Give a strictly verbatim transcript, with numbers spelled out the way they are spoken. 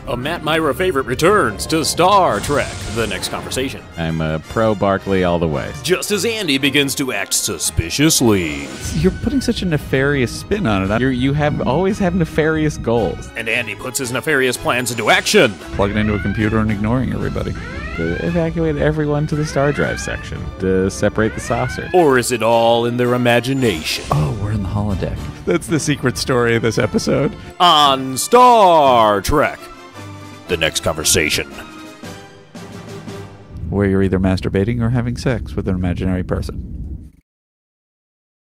A Matt Myra favorite returns to Star Trek, the next conversation. I'm a pro Barkley all the way. Just as Andy begins to act suspiciously. You're putting such a nefarious spin on it. You're, you have always have nefarious goals. And Andy puts his nefarious plans into action. Plugging into a computer and ignoring everybody. To evacuate everyone to the star drive section. To separate the saucer. Or is it all in their imagination? Oh, we're in the holodeck. That's the secret story of this episode. On Star Trek, the next conversation. Where you're either masturbating or having sex with an imaginary person.